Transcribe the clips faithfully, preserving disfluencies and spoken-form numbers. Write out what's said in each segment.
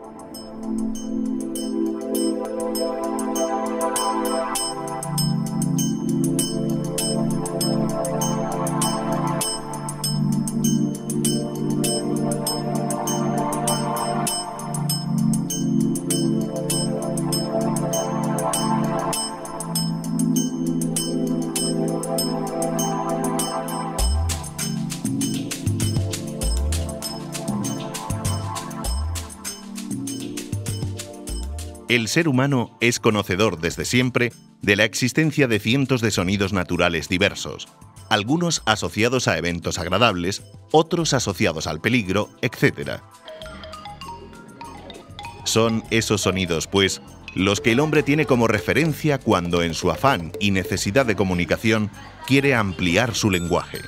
El ser humano es conocedor desde siempre de la existencia de cientos de sonidos naturales diversos, algunos asociados a eventos agradables, otros asociados al peligro, etcétera. Son esos sonidos, pues, los que el hombre tiene como referencia cuando en su afán y necesidad de comunicación quiere ampliar su lenguaje.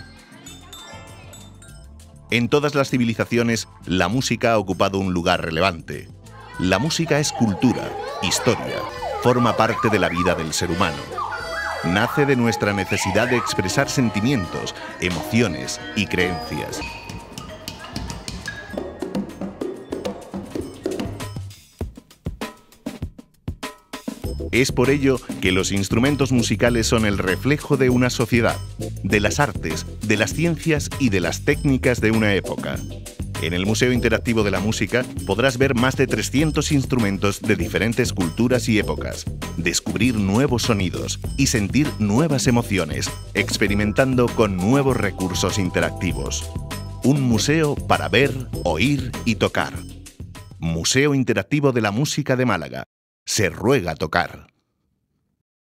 En todas las civilizaciones, la música ha ocupado un lugar relevante. La música es cultura, historia, forma parte de la vida del ser humano. Nace de nuestra necesidad de expresar sentimientos, emociones y creencias. Es por ello que los instrumentos musicales son el reflejo de una sociedad, de las artes, de las ciencias y de las técnicas de una época. En el Museo Interactivo de la Música podrás ver más de trescientos instrumentos de diferentes culturas y épocas, descubrir nuevos sonidos y sentir nuevas emociones, experimentando con nuevos recursos interactivos. Un museo para ver, oír y tocar. Museo Interactivo de la Música de Málaga. Se ruega tocar.